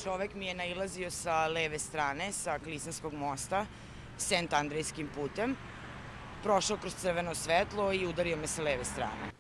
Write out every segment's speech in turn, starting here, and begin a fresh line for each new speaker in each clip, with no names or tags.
Čovek mi je nailazio sa leve strane, sa Klisanskog mosta, Sent Andrejskim putem, prošao kroz crveno svetlo i udario me sa leve strane.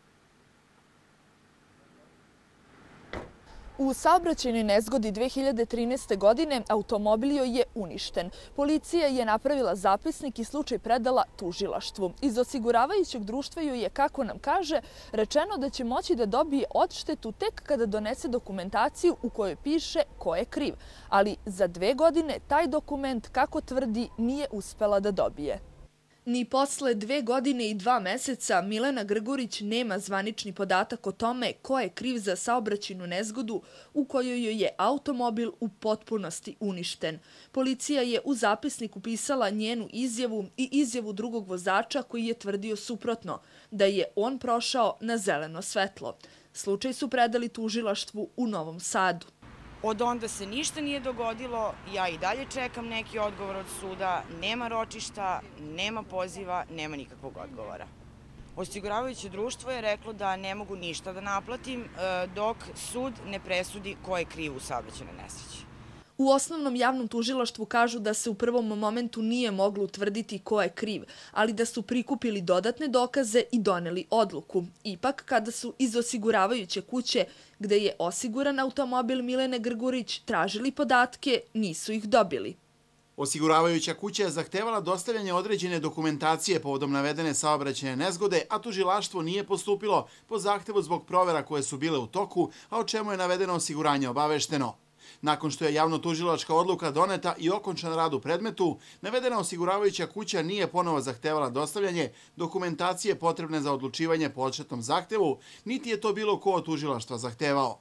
U saobraćajnoj nezgodi 2013. godine automobil joj je uništen. Policija je napravila zapisnik i slučaj predala tužilaštvu. Iz osiguravajućeg društva joj je, kako nam kaže, rečeno da će moći da dobije odštetu tek kada donese dokumentaciju u kojoj piše ko je kriv. Ali za 2 godine taj dokument, kako tvrdi, nije uspela da dobije. Ni posle 2 godine i 2 meseca Milena Grgurić nema zvanični podatak o tome ko je kriv za saobraćajnu nezgodu u kojoj joj je automobil u potpunosti uništen. Policija je u zapisnik upisala njenu izjavu i izjavu drugog vozača koji je tvrdio suprotno, da je on prošao na zeleno svetlo. Slučaj su predali tužilaštvu u Novom Sadu.
Od onda se ništa nije dogodilo, ja i dalje čekam neki odgovor od suda, nema ročišta, nema poziva, nema nikakvog odgovora. Osiguravajuće društvo je reklo da ne mogu ništa da naplatim dok sud ne presudi ko je kriv u saobraćajnoj nesreći.
U osnovnom javnom tužilaštvu kažu da se u prvom momentu nije moglo utvrditi ko je kriv, ali da su prikupili dodatne dokaze i doneli odluku. Ipak, kada su iz osiguravajuće kuće, gde je osiguran automobil Milene Grgurić, tražili podatke, nisu ih dobili.
Osiguravajuća kuća je zahtevala dostavljanje određene dokumentacije povodom navedene saobraćajne nezgode, a tužilaštvo nije postupilo po zahtevu zbog provera koje su bile u toku, a o čemu je navedeno osiguranje obavešteno. Nakon što je javno-tužilačka odluka doneta i okončan rad u predmetu, navedena osiguravajuća kuća nije ponovo zahtevala dostavljanje dokumentacije potrebne za odlučivanje po odštetnom zahtevu, niti je to bilo ko od tužilaštva zahtevao.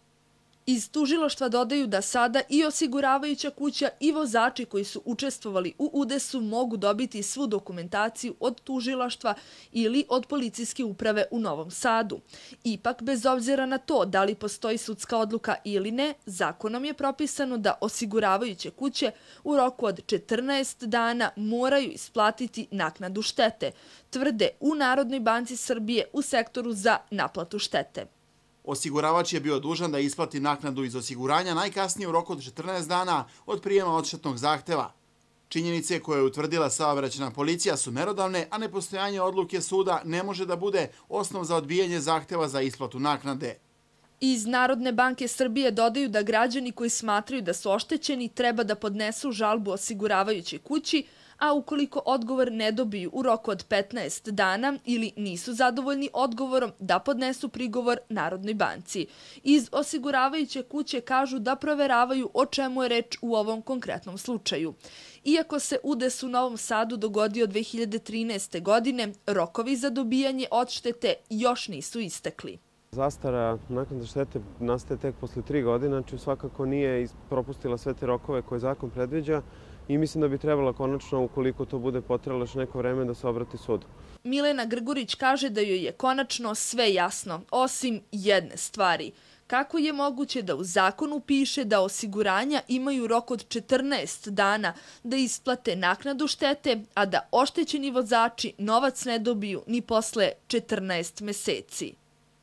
Iz tužilaštva dodaju da sada i osiguravajuća kuća i vozači koji su učestvovali u udesu mogu dobiti svu dokumentaciju od tužilaštva ili od policijske uprave u Novom Sadu. Ipak, bez obzira na to da li postoji sudska odluka ili ne, zakonom je propisano da osiguravajuće kuće u roku od 14 dana moraju isplatiti naknadu štete, tvrde u Narodnoj banci Srbije u sektoru za naplatu štete.
Osiguravač je bio dužan da isplati naknadu iz osiguranja najkasnije u roku od 14 dana od prijema odštetnog zahteva. Činjenice koje je utvrdila saobraćajna policija su merodavne, a nepostojanje odluke suda ne može da bude osnov za odbijanje zahteva za isplatu naknade.
Iz Narodne banke Srbije dodaju da građani koji smatraju da su oštećeni treba da podnesu žalbu osiguravajućoj kući, a ukoliko odgovor ne dobiju u roku od 15 dana ili nisu zadovoljni odgovorom, da podnesu prigovor Narodnoj banci. Iz osiguravajuće kuće kažu da proveravaju o čemu je reč u ovom konkretnom slučaju. Iako se udes u Novom Sadu dogodio 2013. godine, rokovi za dobijanje odštete još nisu istekli.
Zastara naknade štete nastaje tek posle 3 godine, znači svakako nije propustila sve te rokove koje zakon predviđa i mislim da bi trebala konačno, ukoliko to bude potrajalo još neko vreme, da se obrati sudu.
Milena Grgurić kaže da joj je konačno sve jasno, osim jedne stvari. Kako je moguće da u zakonu piše da osiguranja imaju rok od 14 dana da isplate naknadu štete, a da oštećeni vozači novac ne dobiju ni posle 14 meseci?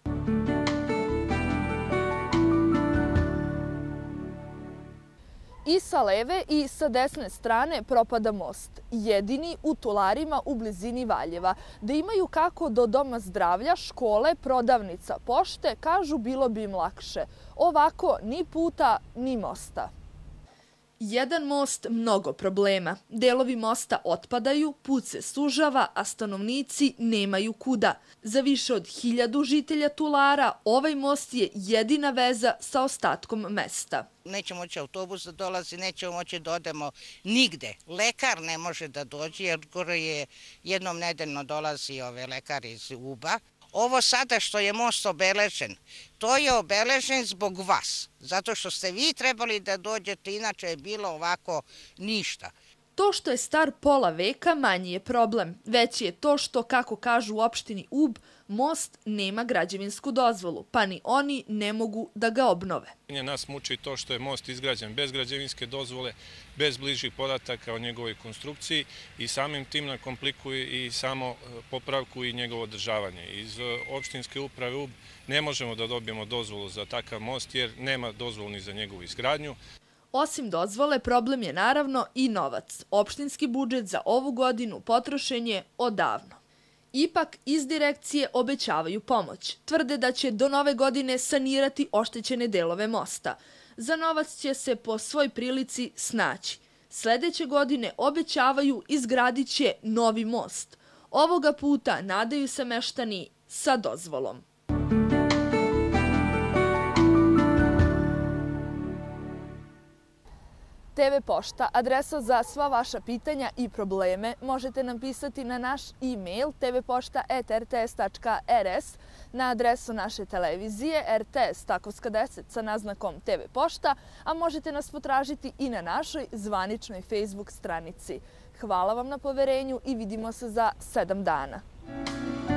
I sa leve i sa desne strane propada most. Jedini u Tularima u blizini Valjeva. Da imaju kako do doma zdravlja, škole, prodavnica, pošte, kažu bilo bi im lakše. Ovako ni puta, ni mosta. Jedan most, mnogo problema. Delovi mosta otpadaju, put se sužava, a stanovnici nemaju kuda. Za više od 1000 žitelja Tulara ovaj most je jedina veza sa ostatkom mesta.
Nećemo moći autobus da dolazi, nećemo moći da odemo nigde. Lekar ne može da dođe, jer gore je jednom nedeljno dolazi lekar iz Uba. Ovo sada što je most obeležen, to je obeležen zbog vas, zato što ste vi trebali da dođete, inače je bilo ovako ništa.
To što je star pola veka manji je problem. Veći je to što, kako kažu u opštini Ub, most nema građevinsku dozvolu, pa ni oni ne mogu da ga obnove.
Nas muči to što je most izgrađen bez građevinske dozvole, bez bližih podataka o njegovoj konstrukciji i samim tim nam komplikuje i samo popravku i njegovo održavanje. Iz opštinske uprave Ub ne možemo da dobijemo dozvolu za takav most jer nema dozvolu ni za njegovu izgradnju.
Osim dozvole, problem je naravno i novac. Opštinski budžet za ovu godinu potrošen je odavno. Ipak, iz direkcije obećavaju pomoć. Tvrde da će do nove godine sanirati oštećene delove mosta. Za novac će se po svoj prilici snaći. Sledeće godine obećavaju izgradit će novi most. Ovoga puta nadaju se meštani sa dozvolom. TV Pošta, adresa za sva vaša pitanja i probleme. Možete nam pisati na naš e-mail tvpošta@rts.rs, na adresu naše televizije RTS Takovska 10 sa naznakom TV Pošta, a možete nas potražiti i na našoj zvaničnoj Facebook stranici. Hvala vam na poverenju i vidimo se za 7 dana.